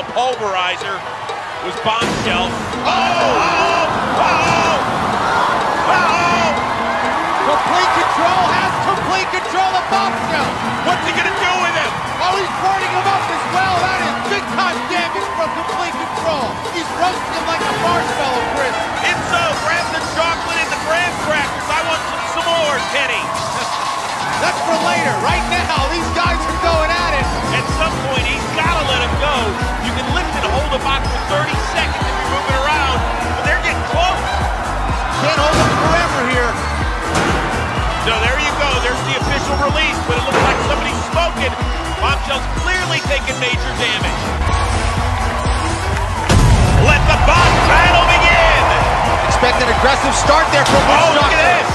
the pulverizer was Bombshell. Complete control, has complete control of Bombshell. What's he gonna do with him? Oh, he's burning him up as well. That is big time damage from complete control. He's roasting him like a marshmallow, Chris. Enzo, grab the chocolate and the graham crackers. I want some more, Kenny. That's for later. Right now, these guys are going at it. At some point, he's gotta let him go. You can lift and hold the box for 30 seconds if you're moving around, but they're getting close. Can't hold him forever here. So there you go. There's the official release, but it looks like somebody's smoking. Bombshell's clearly taking major damage. Let the box battle begin. Expect an aggressive start there from Witch Doctor. Look at this.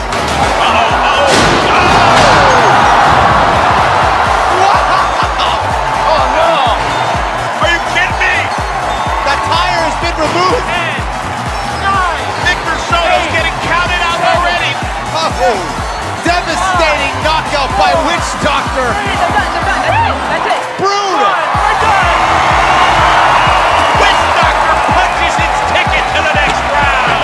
Oh no! Are you kidding me? That tire has been removed. 10, 9, Victor Soto's getting counted out already. Oh, devastating knockout by Witch Doctor. That's it. Brutal. Witch Doctor punches its ticket to the next round.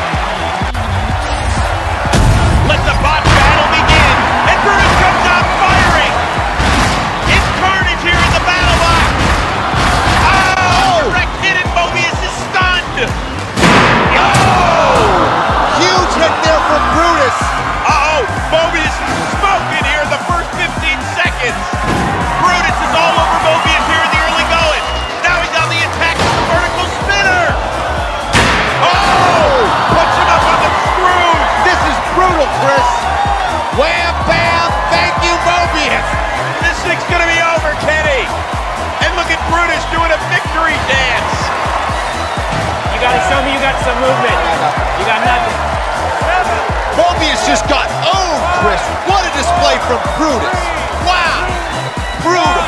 Let the bot battle begin. And Brutus comes out firing. It's carnage here in the battle box. Oh! Direct hit and Mobius is stunned. Oh! Huge hit there from Brutus. Mobius is smoking here in the first 15 seconds. Brutus is all over Mobius here in the early going. Now he's on the attack with the vertical spinner. Oh! Puts him up on the screws. This is brutal, Chris. Wham, bam, thank you, Mobius. This thing's gonna be over, Kenny. And look at Brutus doing a victory dance. You gotta show me you got some movement. You got nothing. Mobius just got owned, Chris. What a display from Brutus. Wow. Brutal.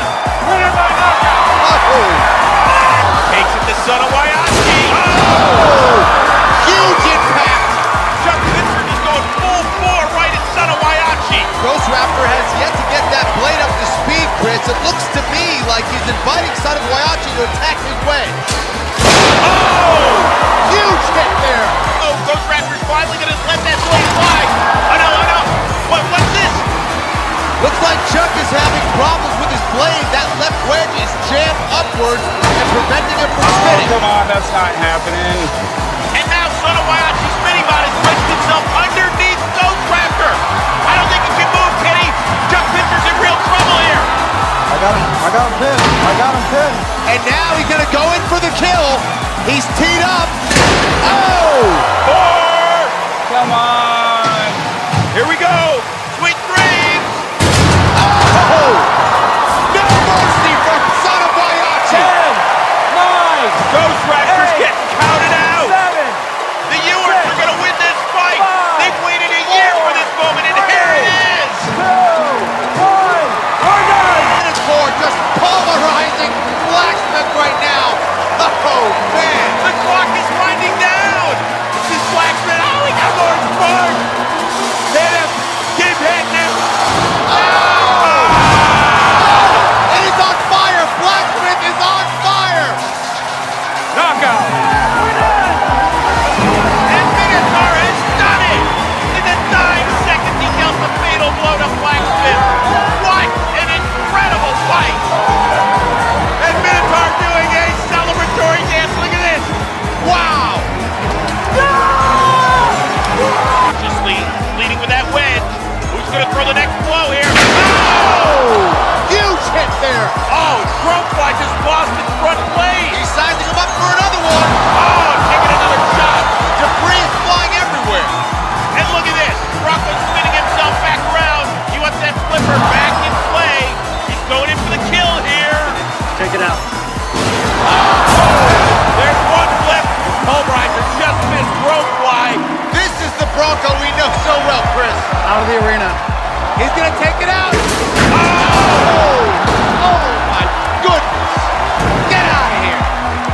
Oh. Takes it to Son of Waiachi. Oh. Huge impact. Chuck Vincent is going full bore right at Son of Waiachi. Ghost Raptor has yet to get that blade up to speed, Chris. It looks to me like he's inviting Son of Waiachi to attack his way. Oh! Huge hit there. Oh, Ghost Raptor's finally going to let that blade fly. Oh no. What's this? Looks like Chuck is having problems with his blade. That left wedge is jammed upwards and preventing him from spinning. Come on, that's not happening. And now Son of Waiachi's minibot has wedged himself underneath Ghost Raptor. I don't think he can move, Kenny. Chuck Pinter's in real trouble here. I got him pinned. And now he's going to go in for the kill. He's teed up. Oh! Come on. Here we go. Sweet dreams. Oh! No mercy from Son of Waiachi. 10, 9, Ghost Raptor's 8, getting counted out. 7. The Ewers are going to win this fight. 5, They've waited a year for this moment, and here it is. 2, 1. We're done. Minute 4 just pulverizing Blacksmith right now. Oh, man. The clock is winding down. This Blacksmith, he got more spark. Hit him. Keep hitting him. And he's on fire. Blacksmith is on fire. Knockout. And Minotaur has done it. In the 9 seconds, he dealt the fatal blow to Blacksmith. What an incredible fight. And Minotaur doing a celebratory dance. Look at this. Wow. Just leading with that wedge. Who's going to throw the next blow here? Oh! Huge hit there. Oh, Chromefly just lost its front blade. He's sizing him up for another one. Oh, taking another shot. Debris is flying everywhere. And look at this. Rocco's spinning himself back around. He wants that flipper back in play. He's going in for the kill here. Check it out. There's one flip. Pulverizer just missed Chromefly. This is the Bronco we know so well, Chris. Out of the arena. He's going to take it out. Oh! Oh, my goodness. Get out of here.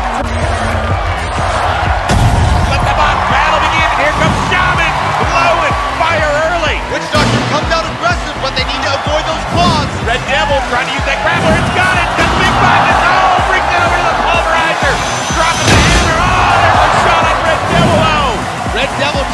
Let the bot battle begin. Here comes Shaman. Blowing fire early. Witch Doctor comes out aggressive, but they need to avoid those claws. Red Devil trying to use that grappler. It's got it. The big bot is brings it over to the Pulverizer.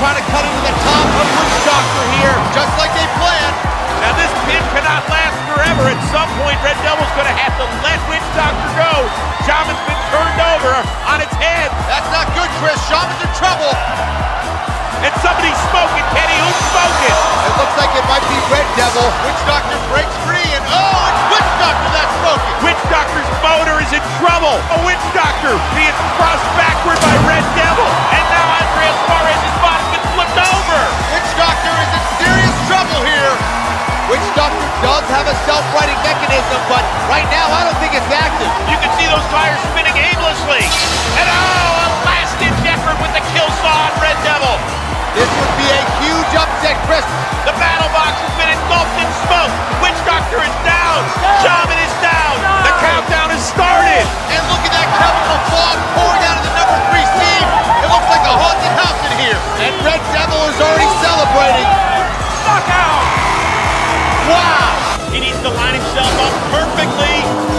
trying to cut into the top of Witch Doctor here, just like they planned. Now this pin cannot last forever. At some point, Red Devil's going to have to let Witch Doctor go. Shaman's been turned over on its head. That's not good, Chris. Shaman's in trouble. And somebody's smoking, Kenny. Who's smoking? It looks like it might be Red Devil. Witch Doctor breaks free, and oh, it's Witch Doctor that's smoking. Witch Doctor's motor is in trouble. A Witch Doctor being thrust backward by Red Devil. And now Andreas Suarez's body's been flipped over. Witch Doctor is in serious trouble here. Witch Doctor does have a self-righting mechanism, but right now I don't think it's active. You can see those tires spinning aimlessly. And oh, a last-ditch effort with the kill saw on Red Devil. This would be a huge upset, Chris. The battle box has been engulfed in smoke. Witch Doctor is down. Shaman is down. The countdown has started. And look at that chemical fog pouring out of the number 3 seam. It looks like a haunted house in here. And Red Devil is already celebrating. Knockout. Wow. He needs to line himself up perfectly.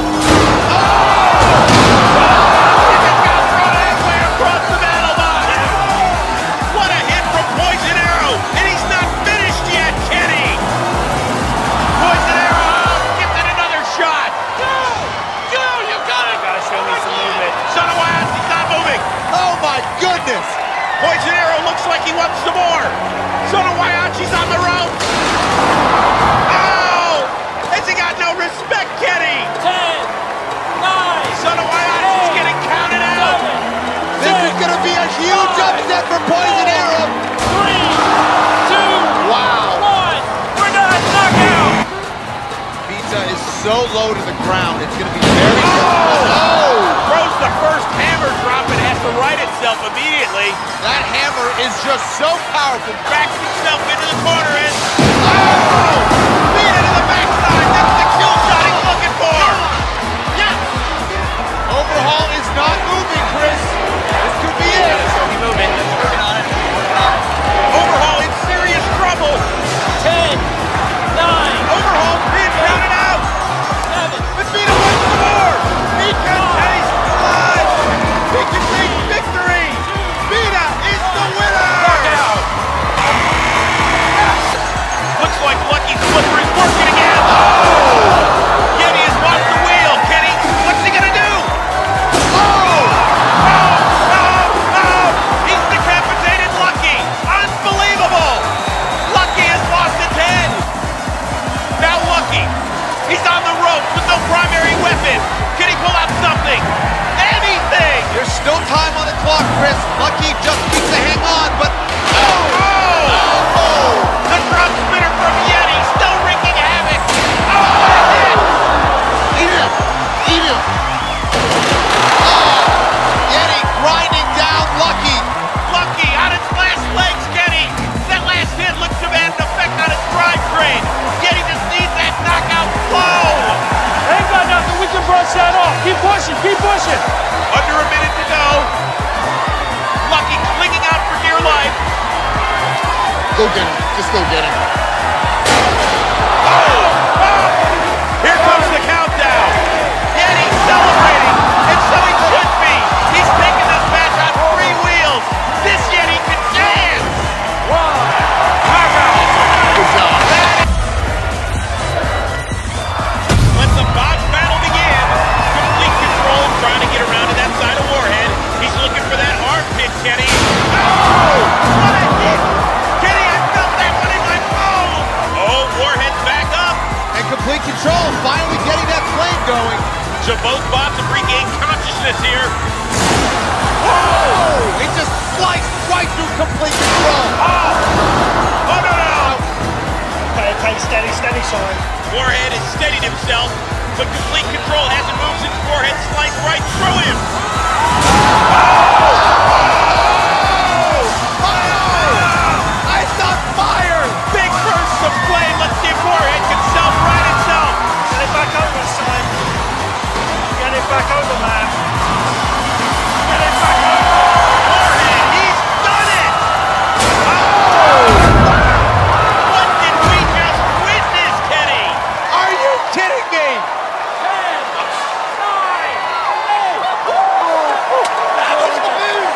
Poison Arrow looks like he wants some more. Sono Waiachi's on the rope. Oh! Has he got no respect, Kenny? 10, 9, Sono Waiachi's getting counted out. This is going to be a huge upset for Poison Arrow. 3, 2, wow. 1. We're done. Knockout. Pizza is so low to the ground. It's going to be very difficult. Oh! Throws the first hammer drop and has to right itself immediately. That hammer is just so powerful. Backs himself into the corner and oh! Feet into the backside. That's the kill shot he's looking for. Yes! Overhaul is not moving, Chris. This could be it. Moving. Overhaul in serious trouble. 10, 9, Overhaul being counted out. 7. But Vita wants more. He can taste blood. He can taste victory. Vita is the winner. Knockout. Looks like Lucky's flipper is working again. Oh! Yeti has lost the wheel. Kenny, what's he gonna do? Oh! No! He's decapitated Lucky. Unbelievable. Lucky has lost his head. Now Lucky, he's on the ropes with no primary weapon. Can he pull out something? Anything! There's still time on the clock, Chris. Lucky just needs to hang on, but Oh! The drop spinner from Yeti still wreaking havoc. Oh, what a hit! eat him. Oh! Yeti grinding down Lucky. Lucky on its last legs, Kenny. That last hit looks to have had an effect on its drivetrain. Yeti just needs that knockout blow. Ain't got nothing. We can brush that off. Keep pushing. Keep pushing. Under a minute to go. Lucky clinging out for dear life. Go get him. Just go get him. Oh! Here comes the countdown. Yeti celebrating, and so he should be. He's taking this match on 3 wheels. This Yeti can dance. Knockout. Good job. Let the box battle begin. Complete control, trying to get around to that side of Warhead. He's looking for that armpit, Kenny. Oh! What a hit! Kenny, I felt that one in my phone. Oh, Warhead's back up. And complete control, finally getting that flame going. So both bots have regained consciousness here. Whoa! It just sliced right through complete control. Oh, no. Okay, steady, son. Warhead has steadied himself, but complete control hasn't moved since Warhead sliced right through him. I saw fire! Big burst of flame. Let's see if Warhead can self-right itself. Get it back over, son. Get it back over, man. Get it back over. Warhead, he's done it! What did we just witness, Kenny? Are you kidding me? 10, 9, 8. That was the move!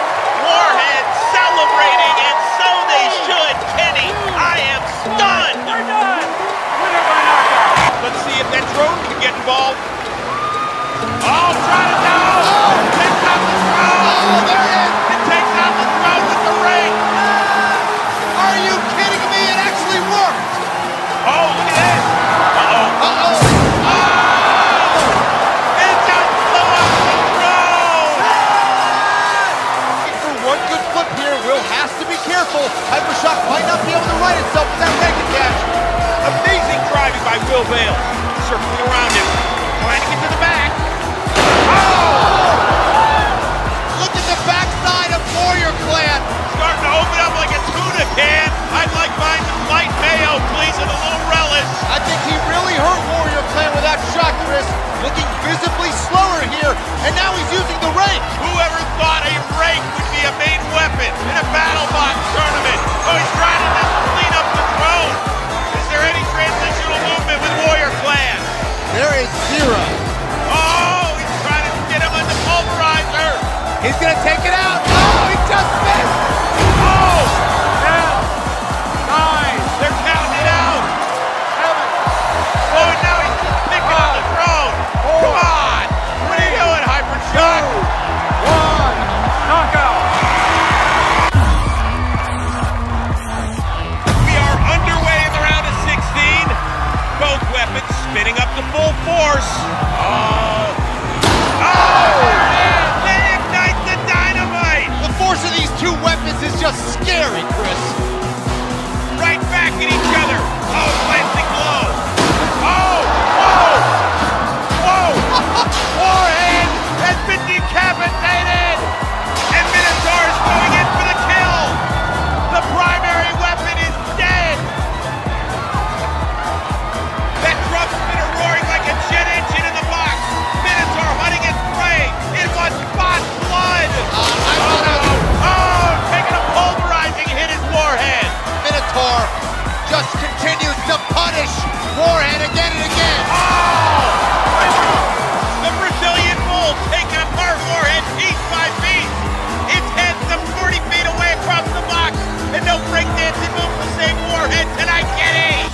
involved. Oh, trying to no! Takes out the throne! Oh, there it is! It takes out the throne with the ring! Are you kidding me? It actually worked! Oh, look at this! Uh-oh. Uh-oh! It just blew up the throne! For one good flip here, Will has to be careful. Hypershock might not be able to right itself with that ranking catch. Amazing driving by Will Bale. Circling around him, trying to get to the back. Oh! Look at the backside of Warrior Clan. Starting to open up like a tuna can. I'd like mine with light mayo, please, and a little relish. I think he really hurt Warrior Clan with that shot, Chris. Looking visibly slower here, and now he's using the rake. Whoever thought a rake would be a main weapon in a battle box tournament? Oh, he's trying to just clean up the throne. Is there any transitional movement with Warrior Clan? There is zero. Oh, he's trying to get him on the pulverizer. He's gonna take it out. Oh, he just missed. Oh, 10, 9, they're counting it out. 7. Oh, and now he's picking up the throne. Come on, what are you doing, Hypershock? 1, knockout. We are underway in the round of 16. Both weapons spinning up to full force. They ignite the dynamite! The force of these two weapons is just scary, Chris. Right back at each other. Oh, glancing blow. Oh, whoa! Whoa! Warhead has been decapitated! And Minotaur is going in for the kill! The primary weapon is dead! That drum spinner roaring like a jet engine in the box! Minotaur hunting its prey! It was spot blood! Oh, taking a pulverizing hit is Warhead! Minotaur just continues to punish Warhead again and again. Oh! The Brazilian Bull taking apart Warhead piece by piece! Its head some 40 feet away across the box! And no breakdancing move to save Warhead tonight, Kenny!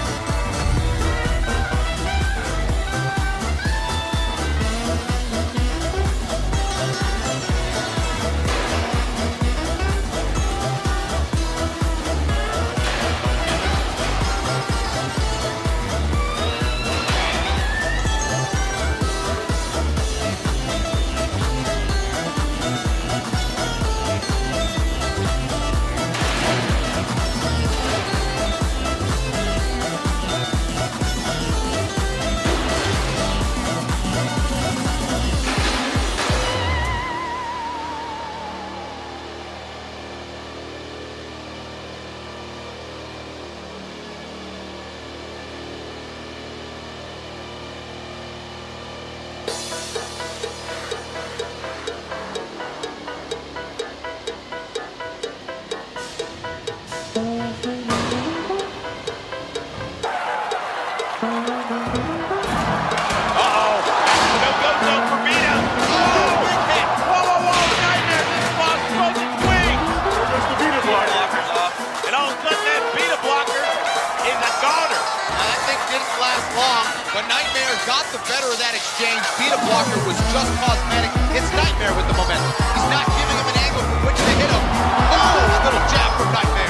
But Nightmare got the better of that exchange. Beta Blocker was just cosmetic. It's Nightmare with the momentum. He's not giving him an angle from which to hit him. Oh, a little jab from Nightmare.